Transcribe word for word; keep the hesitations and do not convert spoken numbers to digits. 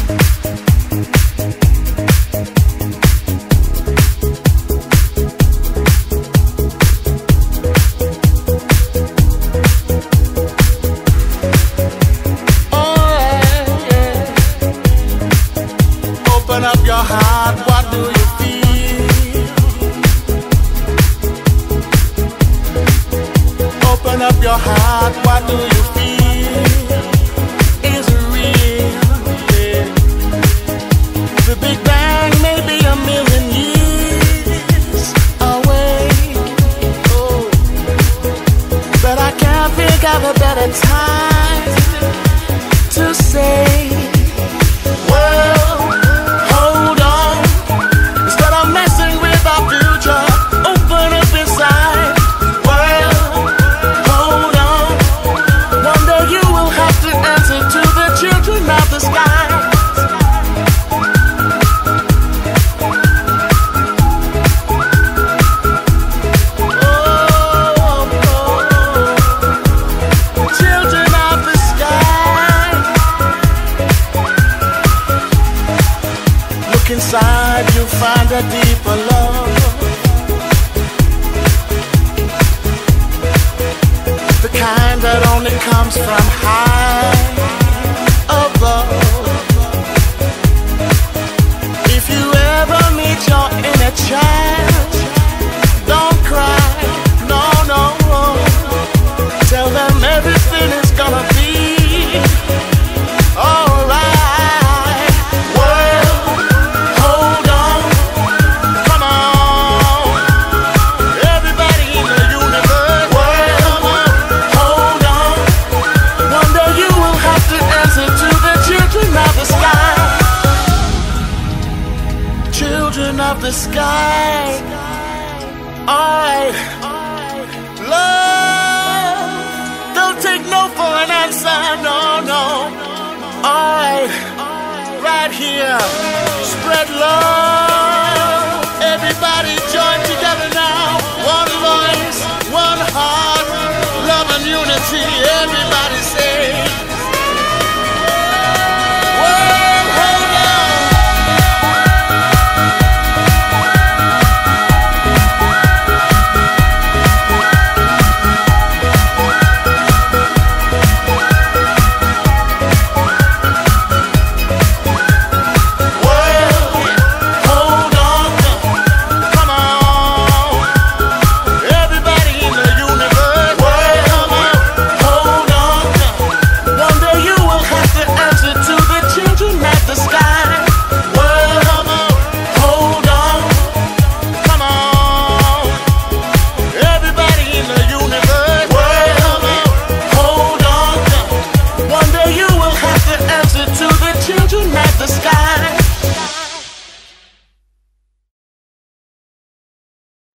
Open up your heart, what do you feel? Open up your heart, what do you feel? Is it real? Yeah. The Big Bang may be a million years away, oh, but I can't think of a better time to say, well, hold on, instead of messing with our future, open up inside. Well, hold on, one day you will have to answer to the children of the sky. Oh, oh, children of the sky. Look inside, you find a deeper love, the kind that only comes from high above. If you ever meet your inner child, don't cry, no, no. Tell them everything is gonna be alright. Well, hold on, come on, everybody in the universe. Well, hold on, one day you will have to answer to the children of the sky. Children of the sky. Alright, love, don't take no for an answer, no, no. Alright, right here, spread love.